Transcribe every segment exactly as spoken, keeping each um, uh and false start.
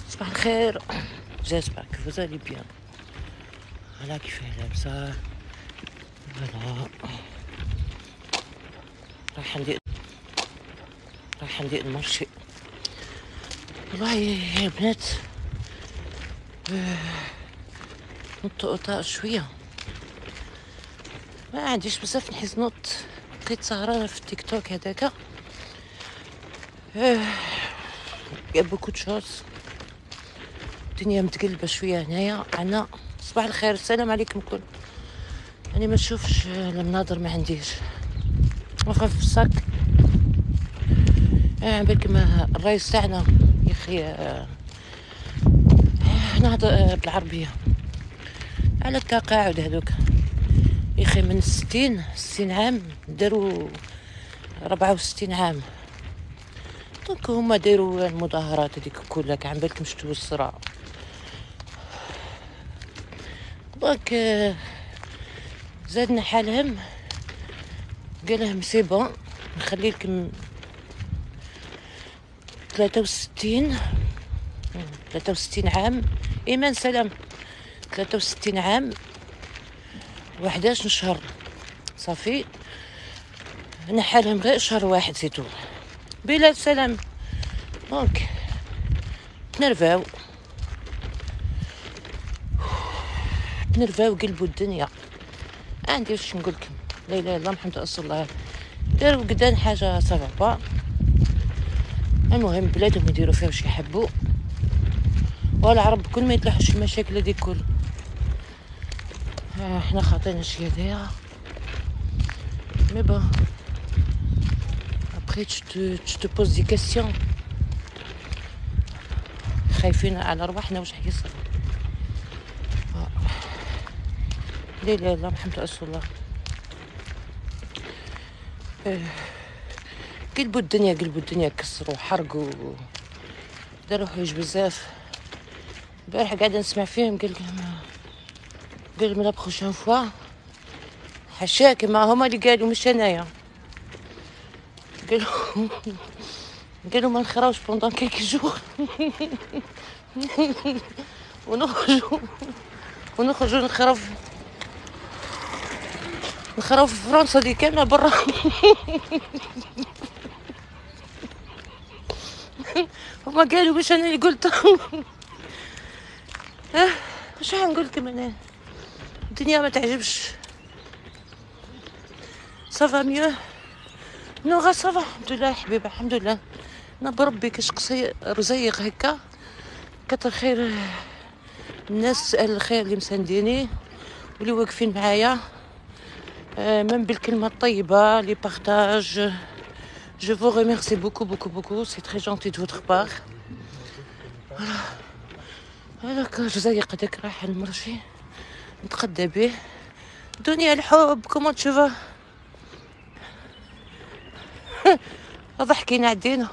صباح الخير. جاسبر que vous allez bien. فوالا كيفاه لابسة. فوالا رايحة ندير رايحة ندير المارشي. والله يا البنات نط قطع شوية، ما عنديش بزاف نحس نط. بقيت سهرانة في التيك توك هداك. يا بوكو تشوز، الدنيا متقلبة شوية هنايا. أنا صباح الخير، السلام عليكم الكل. أنا ما نشوفش المناظر، ما عنديش وقف في الصاك. آه بالكم الرئيس تاعنا يا اخي آه نهضر آه بالعربية على التقاعد هذوك يا اخي. من ستين ستين عام داروا ربعة وستين عام، دونك هما داروا المظاهرات هذيك كلها. عن بالكم شتو الصراع. دونك آه زادنا حالهم، قالهم سي بون نخلي لكم ثلاثة وستين ثلاثة وستين عام. ايمان سلام. ثلاثة وستين عام وحداش شهر صافي، نحالهم غير شهر واحد سيتو. بلال سلام. دونك تنرفاو تنرفاو قلبوا الدنيا. عندي واش نقول لكم، لا اله الا الله محمد رسول الله. داروا قدام حاجه صافا. المهم بلادهم يديروا فيها واش يحبوا، والعرب كل ما يطلعوش المشاكل هذه كل آه احنا خاطينا شي هذايا. مي بون ابري tu te tu te poses des questions. خايفين على رواحنا واش حيصير. لا لا لا محمد رسول الله. آه. قلبوا الدنيا قلبوا الدنيا، كسروا حرقوا داروا حوايج بزاف. البارح قاعده نسمع فيهم، قال قال من لا بروشين فوا حشاك. ما هما اللي قالوا مش انايا. قالوا قالوا ما نخراوش بوندون كيك جور ونخرجوا ونخرجوا نخراو نخراو في فرنسا دي كامله برا. هما قالوا مش انا اللي قلت. اه واش نقول لكم انا، الدنيا ما تعجبش. صافا ميو نو غا صافا الحمد لله حبيبه الحمد لله. انا بربي كاش قصي رزيق هكا كتر خير الناس الخير اللي مسانديني واللي واقفين معايا. آه من بالكلمه الطيبه لي بارطاج. Je vous remercie beaucoup beaucoup beaucoup, c'est très gentil de votre part. Voilà. هذاك رزيق هذاك راح المرشي نتغدى به. دنيا الحب كومون تشوفا. ضحكينا عدينا.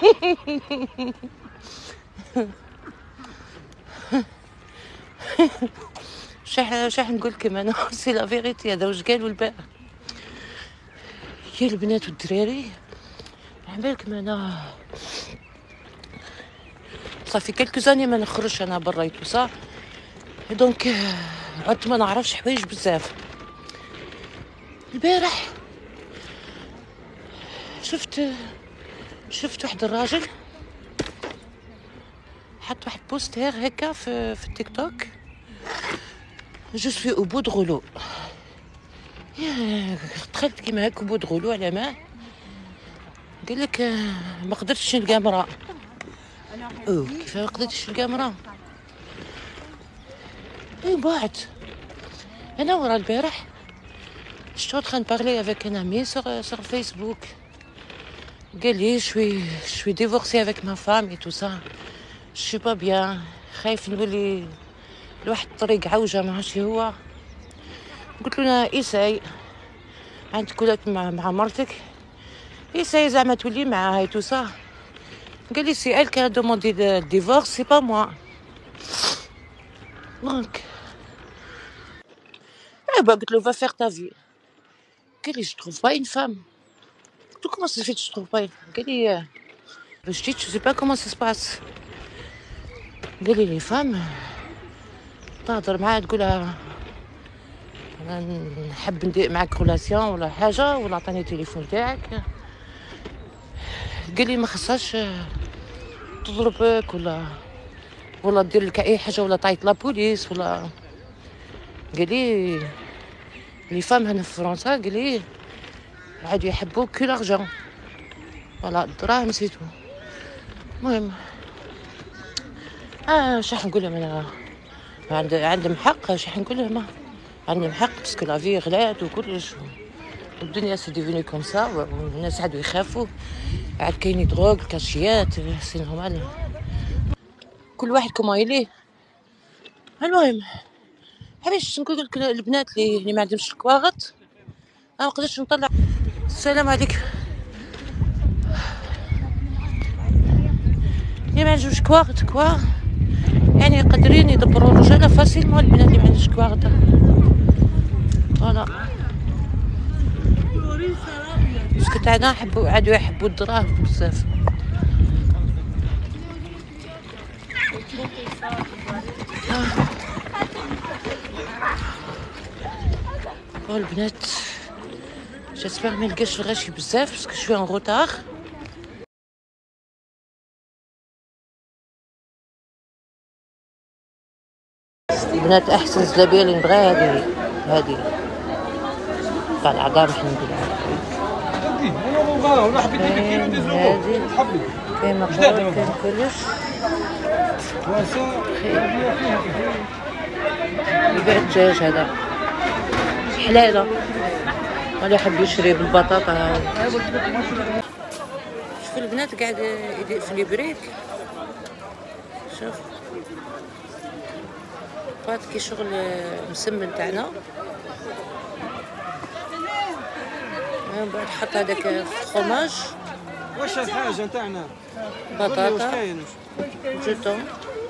شح شح نقول لكم انا سي لا فيغيتي. هذا واش قالوا البارح يا البنات والدراري. عبالكم انا صافي كلكو زاني ما نخرجش انا برا يتوصا، دونك عدت ما نعرفش حوايج بزاف. البارح شفت شفت واحد الراجل حط واحد بوستير هكا في, في التيك توك. جو سوي او بو دغولو. دخلت كيما هكا بو دغولو على ما قال لك ما قدرتش نلقى مرا. او كيف ما قدرتش نلقى مرا. اي بعد انا ورا البارح je suis en train de parler avec un ami sur, sur Facebook. قال لي شوي شوي divorcé avec ma femme et tout ça. je suis pas bien. خايف نولي لواحد الطريق عوجة ما عرفتش هو. قلت له انا ايساي عندك ولاد مع, مع مرتك ايساي زعما تولي معاها et tout ça. قال لي سي elle qui a demandé le divorce, c'est pas moi. donc eh ben قلت له va faire ta vie. قال لي je trouve pas une femme. قلت له comment ça se fait que je trouve pas une femme. قال لي je dis je sais pas comment ça se passe. قال لي لي فام تهضر معاه تقولها انا نحب ندير معاك رولاسيون ولا حاجه، ولا عطاني التليفون تاعك. قال لي ما خصهاش تضربك ولا ولا دير لك اي حاجه ولا تعيط لا بوليس ولا. قال لي لي فام هنا في فرنسا قال لي عادوا يحبوك كي لارجون، فوالا الدراهم سيتو. المهم اه شح نقول لهم انا عند عندهم حق، شح نقول لهم عندهم حق باسكو لا في غلات وكلش، والدنيا سي ديفيني كوم سا، والناس عادوا يخافوا، عاد كاين دروغ كاشيات سي نورمال، كل واحد كوما يليه. المهم علاش نقول لك البنات اللي اللي ما عندهمش الكواغط ما نقدرش نطلع. السلام عليكم. اللي ما عندهمش كواغط كواغ يعني قادرين يدبروا الرجاله فاسيلمون، البنات اللي ما عندهمش كواغط فوالا. باسكو تاعنا حبوا عادوا يحبوا الدراهم بزاف. والبنات جيسبر ما نلقاش الغاشي بزاف باسكو شويه ان روتار. البنات احسن زلابيه اللي نبغيها هذه هذه تاع العظام حنا نديرها. هذه كاين مقرون كاين كلش. يبيع الدجاج هذا حلاله، اللي يحب يشري بالبطاطا هذه. شوف البنات قاعد يدير في البريك، شوف فات كي شغل مسمن تاعنا. من بعد حط هذاك الفرماج. واش الحاجه تاعنا بطاطا جوتون.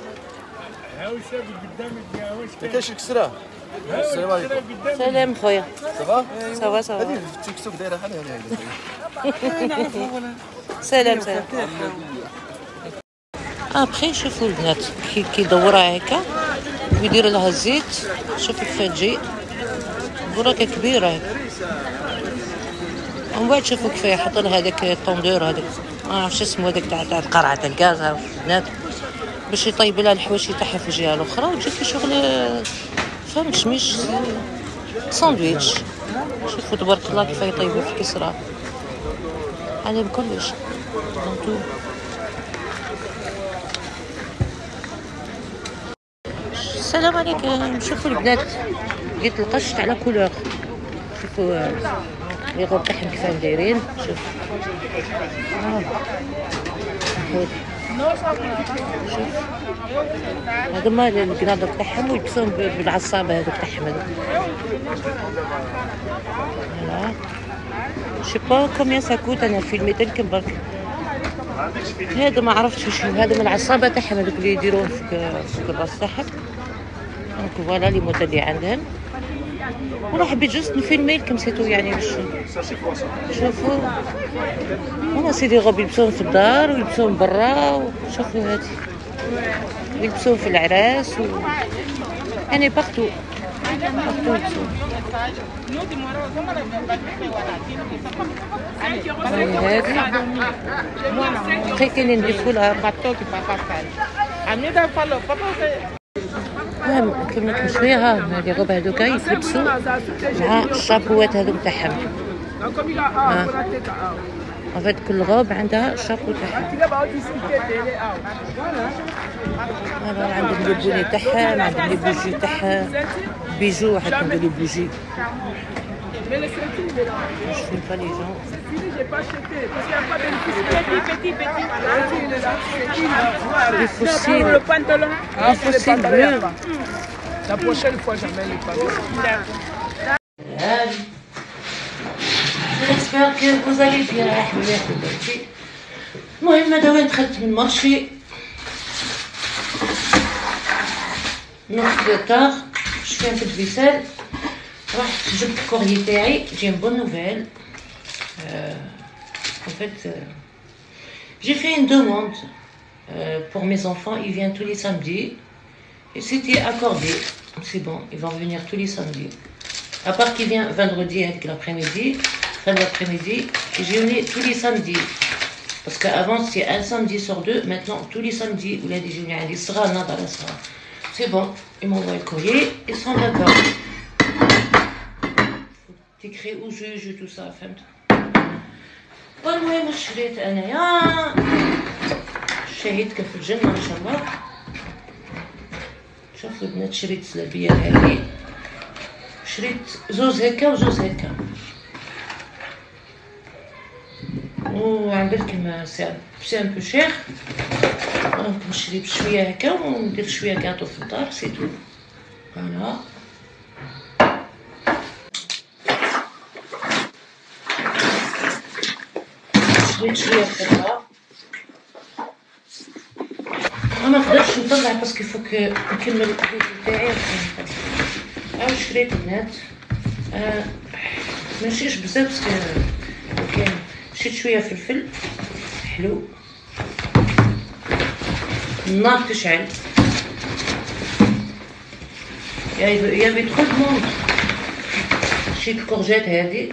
ما كاينش الكسره. السلام عليكم. سلام خويا. صافا صافا صافا. هذه في التيك توك دايره بحال هذه. سلام سلام. ابخي شوفوا البنات كي كيدورها هكا ويدير لها الزيت. شوفوا كيفاه تجي براكه كبيره هكا. ومن بعد شوفوا كيفاه يحط لها هذاك الطوندور هذاك ما عرفتش اسمه هذاك تاع تاع القرعه تاع الغاز البنات باش يطيب لها الحواشي تاعها في الجهه الاخرى وتجي في شغل فهمت شميش ساندويتش. شوفوا تبارك الله كيفاه يطيبوا في كسرة عليهم كلش. السلام عليكم. شوفوا البنات لقيت القش تاع لا كولور. شوفوا لي غوب تاعهم كيفاه دايرين. شوف آه. شوف هذوما القناضر تاعهم ويلبسوهم بالعصابه هذوك تاعهم هذوك. فوالا شي با كوميان سا كوت. انا فيلميت لكم برك. هذا ما عرفتش واش هذا من العصابه تاعهم هذوك اللي يديروهم في الراس تاعهم. دونك فوالا لي موديل اللي عندهم. وانا حبيت جوست نفيلمي لكم سيتو يعني باش شوفوا. هما سيدي غوب يلبسوهم في الدار ويلبسوهم برا. شوفوا هادي يلبسوهم في العراس و يعني باغتو باغتو يلبسوهم. هادي بقي كاينين دي فولار. المهم كيما لكم شويه ها هادي غوب هادوكا يتلبسوا مع الشابوات هذوك تاعهم. ها فهاد كل غوب عندها الشابو تاعها. فوالا عندهم لي بوني تاعها، عندهم لي بوجي تاعها بيجو. واحد عندهم لي بوجي. شوفوا با لي جون. Les fossiles, les fossiles bleus. La prochaine fois, j'amène les panneaux. J'espère que vous allez bien. المهم هذا وين دخلت من المارشي نص دار شويه في الفيسال. رحت جبت الكوريي تاعي. جي بون نوفيل. En fait, euh, j'ai fait une demande Euh, pour mes enfants, il vient tous les samedis. Et c'était accordé. C'est bon, il va revenir tous les samedis. À part qu'il vient vendredi avec l'après-midi, fin de l'après-midi, et j'ai venu tous les samedis. Parce qu'avant c'était un samedi sur deux, maintenant tous les samedis, où il a dit j'ai venu à l'Isra, nada l'Isra. C'est bon, ils m'envoient le courrier, ils sont d'accord. تكري وجوج tout ça فهمت. والمهم شريت انايا شهيت كيف الجنة ان شاء الله. شوفوا البنات شريت زلابية هذه، شريت زوز هكا وزوز هكا، وعندكم سي سي ان بو شير، دونك نشري بشوية هكا وندير شوية كاطو في الدار سي تو. فوالا شريت شوية في الدار، ما نقدرش نطلع باسكو فوك نكمل الحديث تاعي. عاود شريت البنات آه ماشيش بزاف باسكو كاين، شريت شويه فلفل حلو، النار تشعل، يافي ترو دو موند. شريت الكورجيت هادي،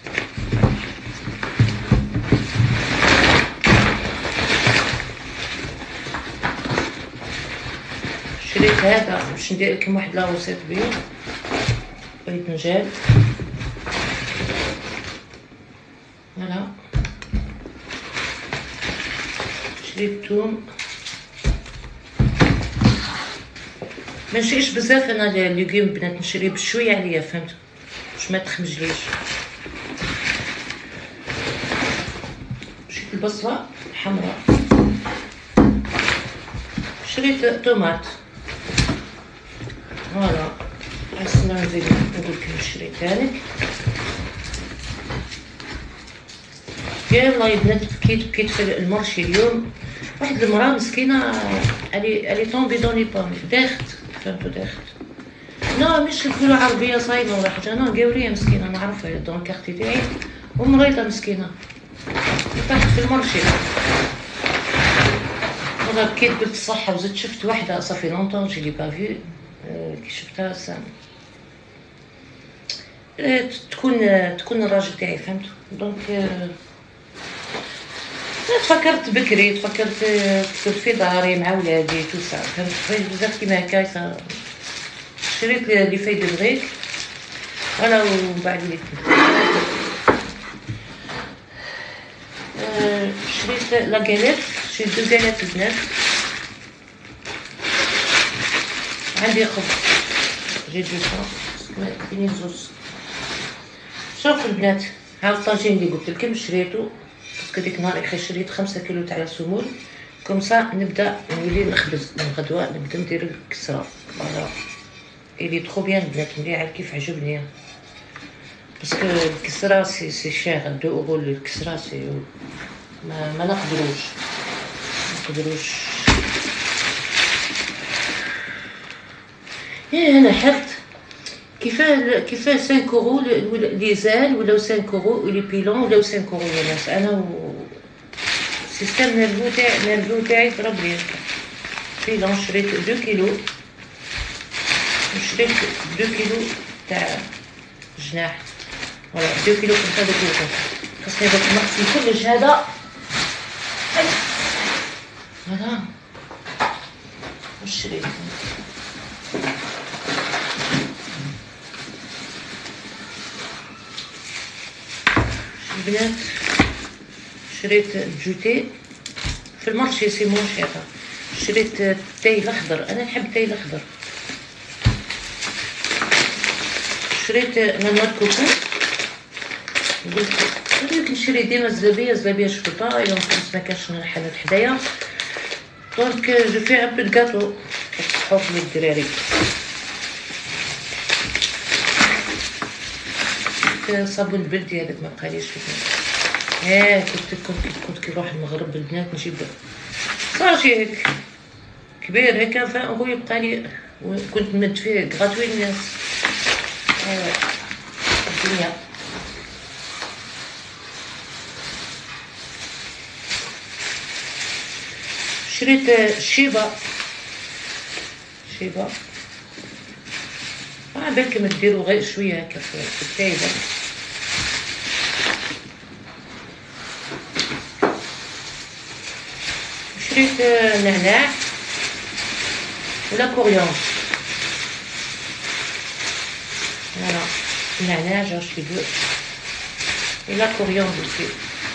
شريت هذا باش ندير لكم واحد لاوسيط بيه، باذنجان. فوالا شريت الثوم، مانشريش بزاف انا الليغيوم بنات، نشري بشويه عليا فهمت باش ما تخمجليش. شريت البصله حمراء، شريت طوماط. فوالا عسنا نزيد نقول لكم شريت هذيك. يلا يا بنات بكيت بكيت في المارشي اليوم، واحد المراه مسكينه الي الي طومبي دوني بامي داخت فهمتو داخت. لا مش نقولو عربيه صايمه ولا حاجه، انا قاوريه مسكينه نعرفها دون الكارتي تاعي، ومريضه مسكينه طاحت في المارشي. والله بكيت قلت الصحه، وزدت شفت وحده صافي لونطون جي لي با فيو كي شفتها سام تكون تكون الراجل تاعي فهمت. دونك تفكرت بكري، تفكرت كنت في داري مع ولادي تو سا فهمت بزاف كيما هكا. شريت لي في دو بريك انا وبعد وليت شريت لا غاليت، شريت دو غاليت البنات. عندي خبز جي دو سون كاينين زوز. شوفوا البنات ها الطاجين اللي قلت لكم شريتو باسكو ديك النهار اخي شريت خمسة كيلو تاع السمول كومسا نبدا نولي نخبز من غدوه، نبدا ندير الكسره. فوالا الي ترو بيان البنات، مليحه كيف عجبني باسكو الكسره سي سي شير دو اورو الكسره سي ما, ما نقدروش نقدروش. ايه انا حرت كيفاه كيفاه خمسة اورو لي زال ولاو خمسة اورو ولي بيلون ولاو خمسة اورو يا ناس. انا و السيستم نيرفو تاعي نيرفو تاعي ضرب لي. بيلون شريت دو كيلو، شريت دو كيلو تاع جناح. فوالا دو كيلو كنت دو كيلو خاصني باش نقسم كلش هذا. فوالا واش شريت البنات؟ شريت جوتي في المارشي سي مون شير. شريت التاي الاخضر، انا نحب التاي الاخضر. شريت نانوات كوكو، قلت قلت نشري ديما زلابيه زلابيه شطوطه يوم خمس ما كانش حانوت حدايا، دونك جو في ان بو دو غاتو تصحوك للدراري. صابون بلدي هذاك ما بقاليش اه كنت كنت كنت كي نروح المغرب البنات نجيب صاشي هيك كبير هكا عشرين اورو يبقى لي، كنت نمد فيه غراتوي للناس. اه الدنيا شريت شيبة شيبة اه بالكم ديروا غير شويه هكا في التايبه. شريت نعناع ولا كوريون. فوالا النعناع جا شري دو ولا كوريون aussi.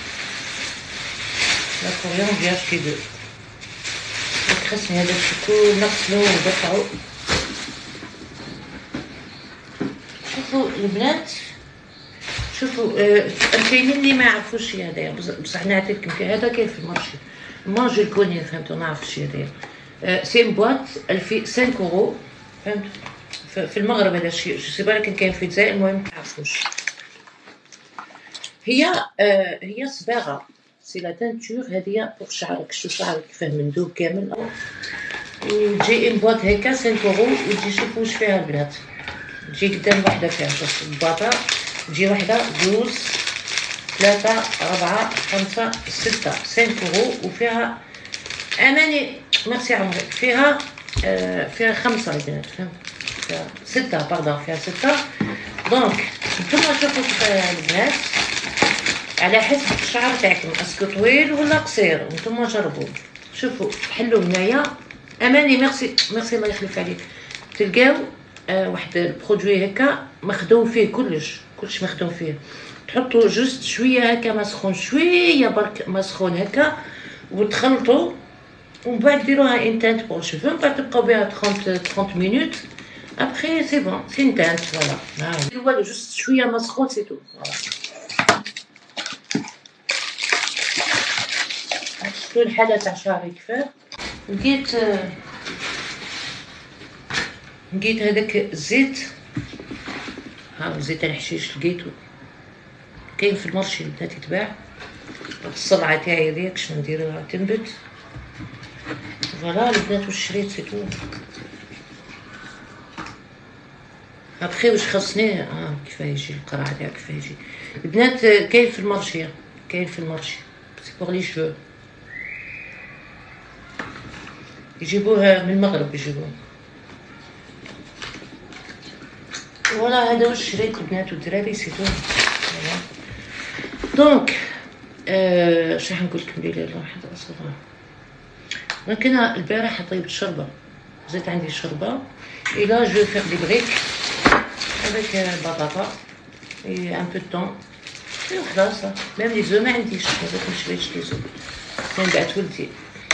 لا كوريون جا شري دو. الخصني هذا الشكل نغسلو ونقطعو. شوفوا البنات شوفوا آه كاينين اللي ما يعرفوش الشيء هذايا بصح نعطيكم هذا كاين في المارشي ماجي الكوني فهمتوا نعرف الشيء هذايا. آه سي بواط الفي خمسة اورو فهمت في المغرب هذا الشيء جو سي با لكن كاين في الجزائر المهم ما تعرفوش. هي آه هي صباغه سي لا تانتور هذه بوغ شعرك شو شعرك كيفاه مندوب كامل وتجي ان بواط هكا خمسة اورو وتجي شوفوا واش فيها البنات. تجي قدام وحده فيها شوف الباطا تجي وحده جوج ثلاثة أربعة خمسة ستة خمسة اورو وفيها أماني ميرسي عمري فيها آه فيها خمسة البنات فهمت فيها ستة باردون فيها ستة. دونك نتوما شوفوا كيفاه البنات على حسب الشعر تاعكم اسكو طويل ولا قصير نتوما جربوا شوفوا حلوا هنايا أماني ميرسي ميرسي الله يخلف عليك تلقاو آه واحد البرودوي هكا مخدوم فيه كلش كلش مخدوم فيه. تحطوا جوست شويه هكا مسخون شويه برك مسخون هكا وتخلطوا ومن بعد ديروها ان تانت بور شوفو من بعد تبقاو بها ثلاثين مينوت ابخي سي بون سي ان تانت. فوالا نديرو والو جوست شويه مسخون سي تو. فوالا شفتوا الحاله تاع شعري كيفاه. لقيت لقيت هذاك الزيت ها زيت الحشيش لقيتو كاين في المارشي البنات يتباع. الصلعه تاعي هذيك كش نديروها تنبت. فوالا البنات واش شريت سي تو. ابخي واش خصني اه كيفاه يجي القرع تاعو كيفاه يجي البنات كاين في المارشي كاين في المارشي سي بوغ لي شوو يجيبوه من المغرب يجيبوه. فوالا هذا واش شريت البنات والدراري سي تو. دونك اش راح نقول لكم ليلى الله حد اصلا. دونك انا البارح طيبت شوربه زيت عندي شوربه الى جو فيغ دي بريك افيك بطاطا اي ان بو طون اي خلاص. ميم لي زو ما عنديش هذاك ما شريتش لي زو كان بعت ولدي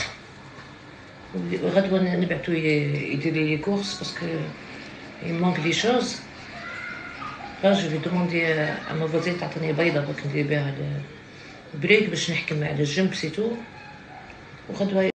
غدوه نبعتو يدير لي كورس باسكو il manque des choses. Là je vais demander à ma voisine تعطيني بيضه باش ندير بها البريك باش نحكم على الجنب سيتو وغدوه